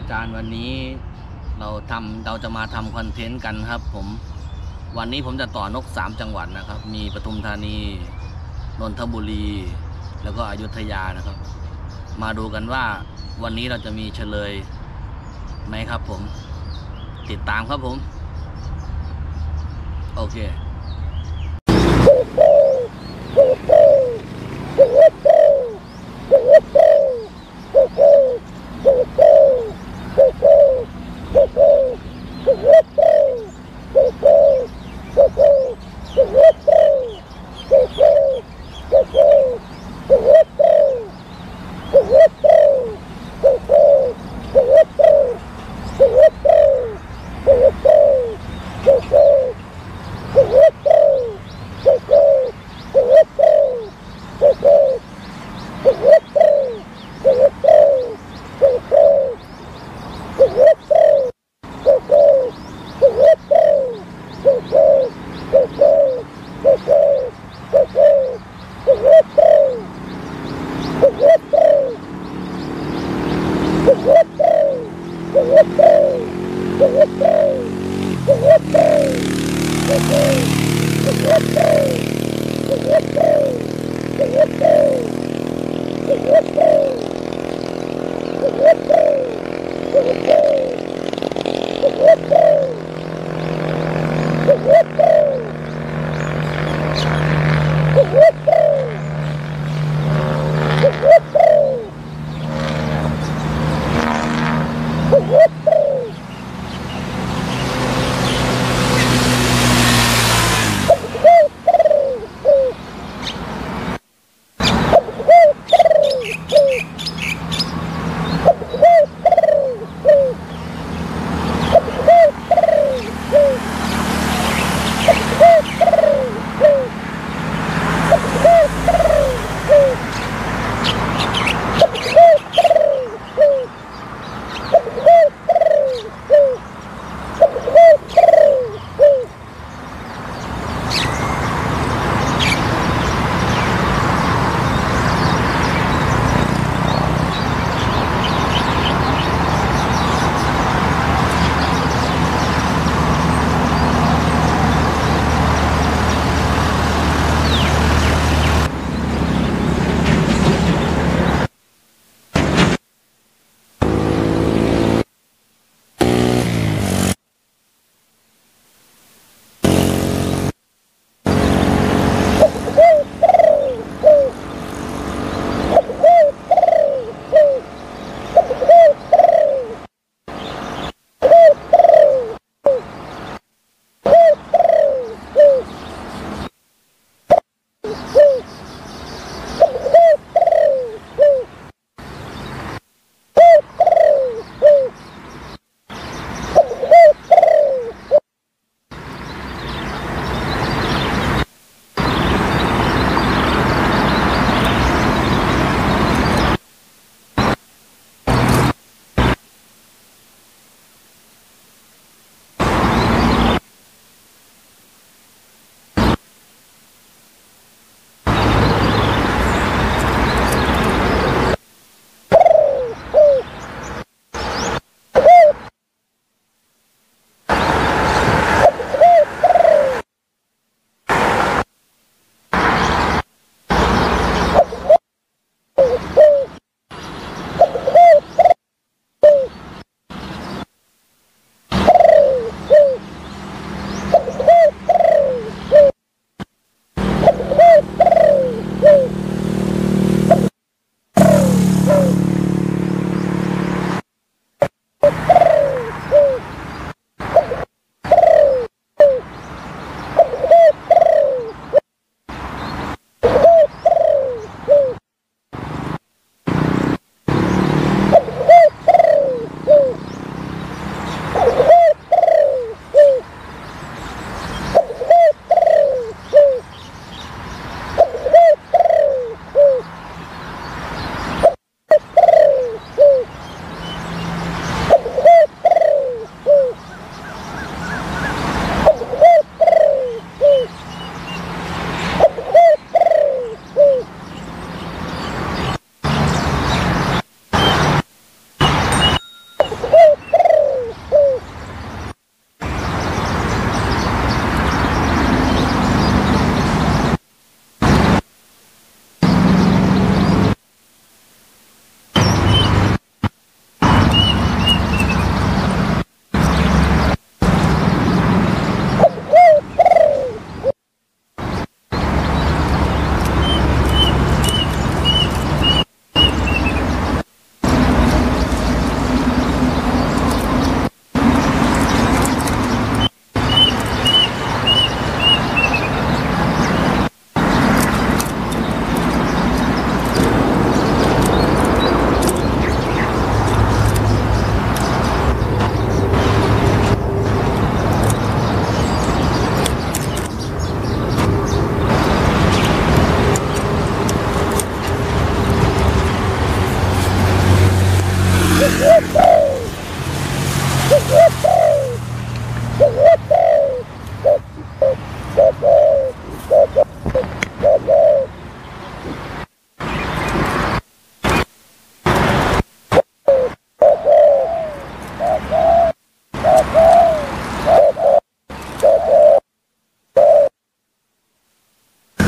อาจารย์วันนี้เราจะมาทำคอนเทนต์กันครับผมวันนี้ผมจะต่อนก3จังหวัดนะครับมีปทุมธานีนนทบุรีแล้วก็อยุธยานะครับมาดูกันว่าวันนี้เราจะมีเฉลยไหมครับผมติดตามครับผมโอเค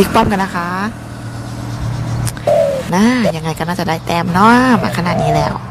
บิ๊กป้อมกันนะคะนะยังไงก็น่าจะได้แต้มเนาะมาขนาดนี้แล้ว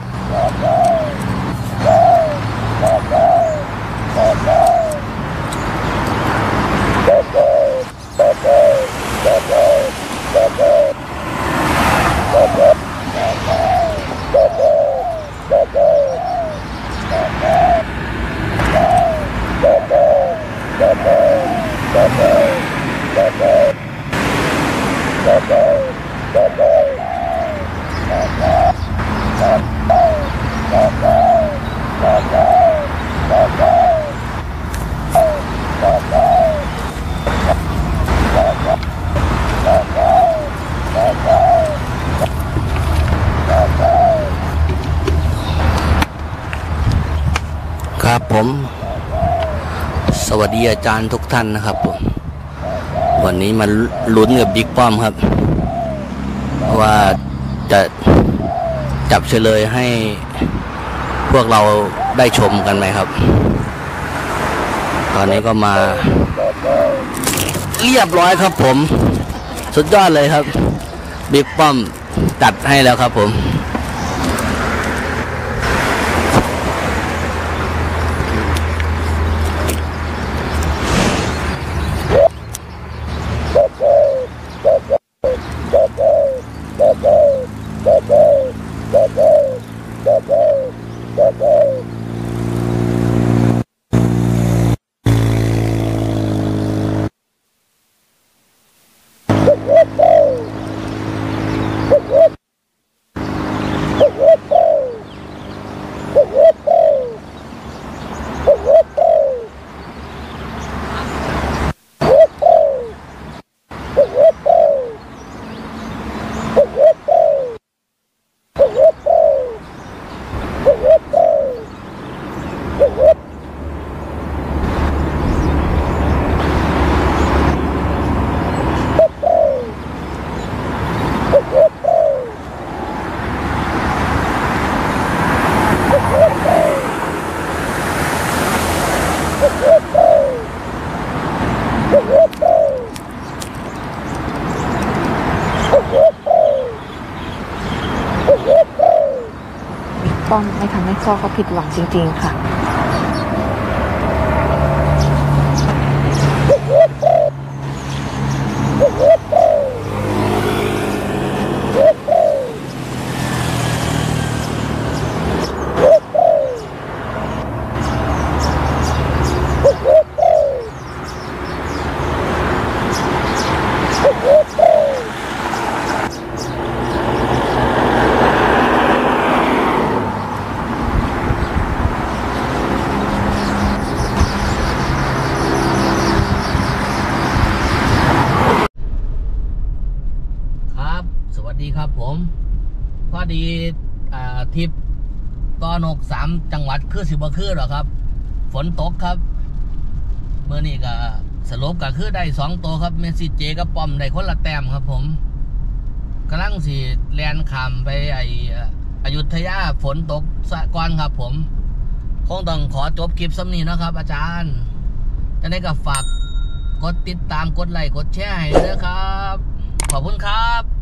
ครับผมสวัสดีอาจารย์ทุกท่านนะครับผมวันนี้มาลุ้นกับบิ๊กป้อมครับว่าจะจับเฉลยให้พวกเราได้ชมกันไหมครับตอนนี้ก็มาเรียบร้อยครับผมสุดยอดเลยครับบิ๊กป้อมจัดให้แล้วครับผมป้อมไม่ทำให้พ่อเขาผิดหวังจริงๆค่ะดีครับผมพอดีทริปตอน3 จังหวัดคือสิบว่าคือหรอครับฝนตกครับเมื่อนี้ก็สรุปก็คือได้2 ตัวครับเมสซี่เจกับปอมได้คนละแต้มครับผมกำลังสิแลนข้ามไปอยุธยาฝนตกสะก่อนครับผมคงต้องขอจบคลิปซ้ำนี้นะครับอาจารย์จะได้ก็ฝากกดติดตามกดไลค์กดแชร์ให้ด้วยครับขอบคุณครับ